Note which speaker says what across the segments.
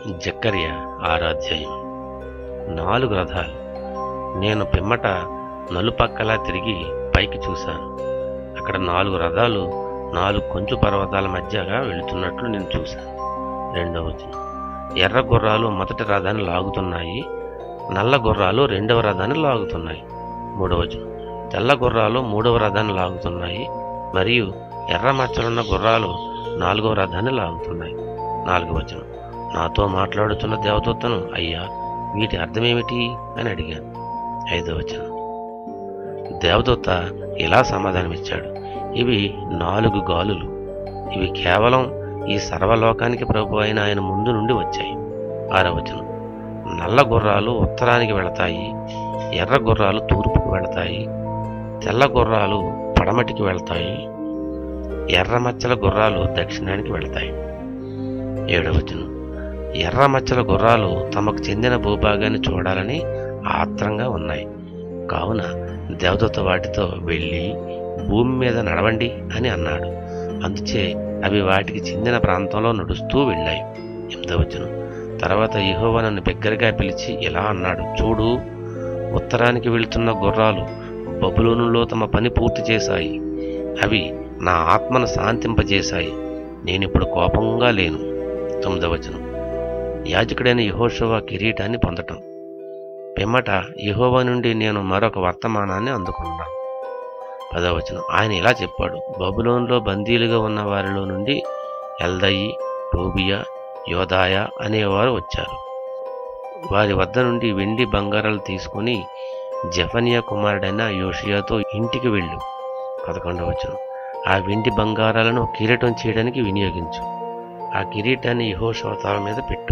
Speaker 1: జెకర్యా 6వ అధ్యాయం. 4 రథాలు. నేను పిమ్మట నలుపక్కలా తిరిగి పైకి చూశాను. అక్కడ 4 రథాలు 4 కొంచెం పర్వతాల మధ్యగా వెళుతున్నట్లు నేను చూశాను. 2వ వచనం. ఎర్ర గుర్రాలు మొదటి రథాన్ని లాగుతున్నాయి, నల్ల గుర్రాలు 2వ రథాన్ని లాగుతున్నాయి. 3వ వచనం. తెల్ల గుర్రాలు 3వ రథాన్ని లాగుతున్నాయి, మరియు ఎర్ర మచ్చలున్న గుర్రాలు 4వ రథాన్ని లాగుతున్నాయి. 4వ వచనం. నాతో మాట్లాడుతున్న దేవదూతను, అయ్యా, వీటి అర్థమేమిటి అని అడిగాను. 5వ వచనం. దేవదూత ఇలా సమాధానమిచ్చాడు, ఇవి 4 గాలులు. ఇవి కేవలం ఈ సర్వలోకానికి ప్రభు అయిన ఆయన ముందు నుండి వచ్చాయి. 6వ వచనం. నల్ల గుర్రాలు ఉత్తరానికి వెళతాయి, ఎర్ర గుర్రాలు తూర్పుకు వెళతాయి, తెల్ల గుర్రాలు పడమటికి వెళతాయి, ఎర్ర మచ్చల గుర్రాలు దక్షిణానికి వెళతాయి. 7వ వచనం. ఎర్ర మచ్చల గుర్రాలు తమకు చెందిన భూభాగాన్ని చూడాలని ఆత్రంగా ఉన్నాయి. కావున దేవదూత వాటితో వెళ్ళి భూమి మీద నడవండి అని అన్నాడు. అందుచే అవి వాటికి చెందిన ప్రాంతంలో నడుస్తూ వెళ్ళాయి. 8వ వచనం. తర్వాత యెహోవా నన్ను బిగ్గరగా పిలిచి ఇలా అన్నాడు, చూడు, ఉత్తరానికి వెళుతున్న గుర్రాలు బబులోనులో తమ పని పూర్తి చేశాయి. అవి నా ఆత్మను శాంతింపజేశాయి. నేనిప్పుడు కోపంగా లేను. 9వ వచనం. యాజకుడైన యెహోషువ కిరీటాన్ని పొందటం. పిమ్మట యెహోవా నుండి నేను మరొక వర్తమానాన్ని అందుకున్నాను. 10వ వచనం. ఆయన ఇలా చెప్పాడు, బబులోనులో బందీలుగా ఉన్న వారిలో నుండి ఎల్దయి, టోబియా, యోదాయ అనేవారు వచ్చారు. వారి వద్ద నుండి వెండి బంగారాలు తీసుకుని జెఫన్యా కుమారుడైన యోషియాతో ఇంటికి వెళ్ళు. 11వ వచనం. ఆ వెండి బంగారాలను కిరీటం చేయడానికి వినియోగించు. ఆ కిరీటాన్ని యెహోషువ తల మీద పెట్టు.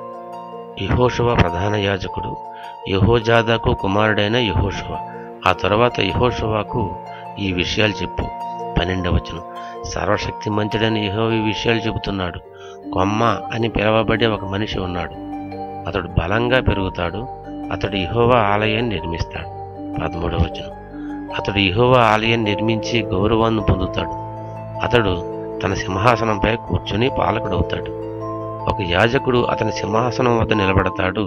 Speaker 1: యెహోషువ ప్రధాన యాజకుడు, యెహోజాదాకు కుమారుడైన యెహోషువ. ఆ తరువాత యెహోషువకు ఈ విషయాలు చెప్పు. 12వ వచనం. సర్వశక్తి మంతుడైన యెహోవా ఈ విషయాలు చెబుతున్నాడు, కొమ్మ అని పిలవబడే ఒక మనిషి ఉన్నాడు. అతడు బలంగా పెరుగుతాడు. అతడు యెహోవా ఆలయాన్ని నిర్మిస్తాడు. 13వ వచనం. అతడు యెహోవా ఆలయాన్ని నిర్మించి గౌరవాన్ని పొందుతాడు. అతడు తన సింహాసనంపై కూర్చుని పాలకుడవుతాడు. ఒక యాజకుడు అతని సింహాసనం వద్ద నిలబడతాడు.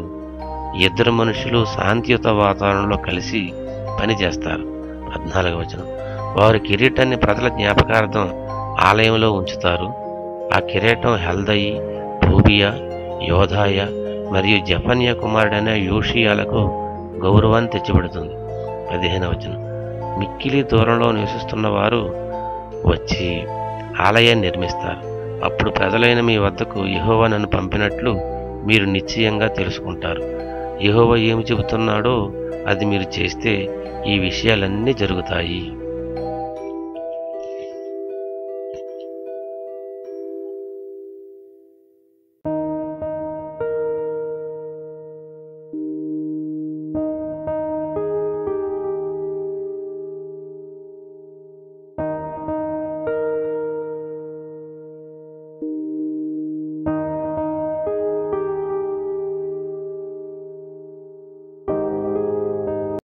Speaker 1: 2 మనుషులు శాంతియుత వాతావరణంలో కలిసి పని చేస్తారు. 14వ వచనం. వారు కిరీటాన్ని ప్రజల జ్ఞాపకార్థం ఆలయంలో ఉంచుతారు. ఆ కిరీటం హెల్దయి, టోబియా, యోదాయ మరియు జెఫన్యా కుమారుడైన యోషియాలకు గౌరవాన్ని తెచ్చిపెడుతుంది. 15వ వచనం. మిక్కిలి దూరంలో నివసిస్తున్న వారు వచ్చి ఆలయాన్ని నిర్మిస్తారు. అప్పుడు ప్రజలైన మీ వద్దకు యెహోవా నన్ను పంపినట్లు మీరు నిశ్చయంగా తెలుసుకుంటారు. యెహోవా ఏమి చెబుతున్నాడో అది మీరు చేస్తే ఈ విషయాలన్నీ జరుగుతాయి.